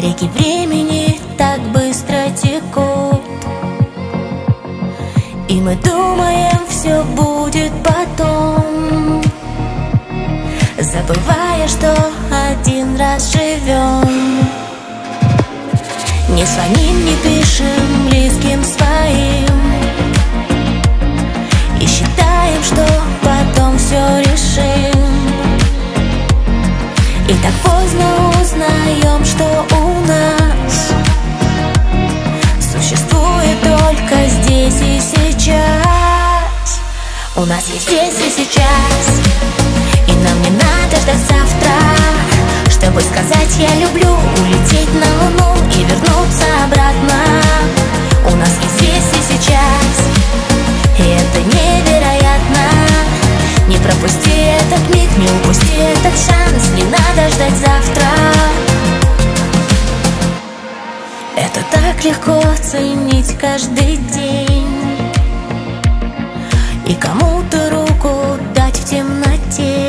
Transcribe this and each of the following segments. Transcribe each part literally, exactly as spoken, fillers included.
Реки времени так быстро текут, и мы думаем, все будет потом, забывая, что один раз живем. Не звоним, не пишем близким своим и считаем, что потом все решим. И так поздно узнаем, что у нас существует только здесь и сейчас. У нас есть здесь и сейчас, и нам не надо ждать завтра, чтобы сказать «я люблю», улететь на Луну и вернуться обратно. У нас есть здесь и сейчас, и это невероятно. Не пропусти этот миг, не упусти этот шанс, не надо ждать завтра. Это так легко ценить каждый день и кому-то руку дать в темноте,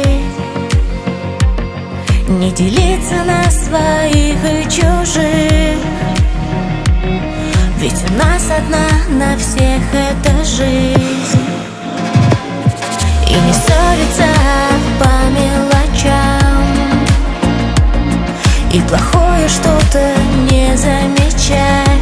не делиться на своих и чужих, ведь у нас одна на всех эта жизнь. И не ссориться по мелочам, и плохое что-то не замечать,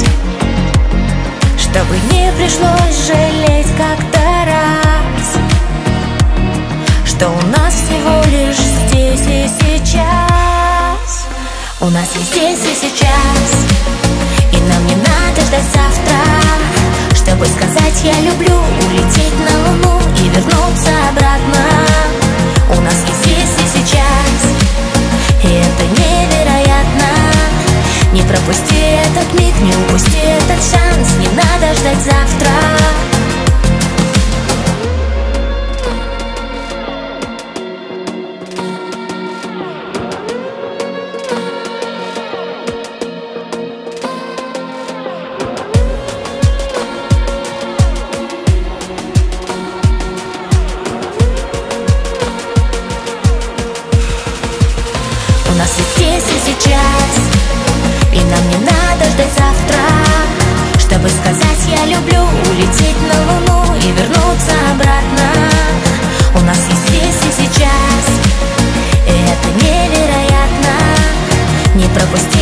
чтобы не пришлось жалеть как-то раз, что у нас всего лишь здесь и сейчас. У нас есть здесь и сейчас, и нам не надо ждать завтра, чтобы сказать «я люблю», улететь на Луну и вернуться обратно. У нас есть здесь и сейчас, и это невероятно. Не пропусти этот миг, не упусти этот шанс, не надо ждать завтра. У нас есть здесь и сейчас, и нам не надо ждать завтра, чтобы сказать «я люблю», улететь на Луну и вернуться обратно. У нас есть здесь и сейчас, и это невероятно. Не пропусти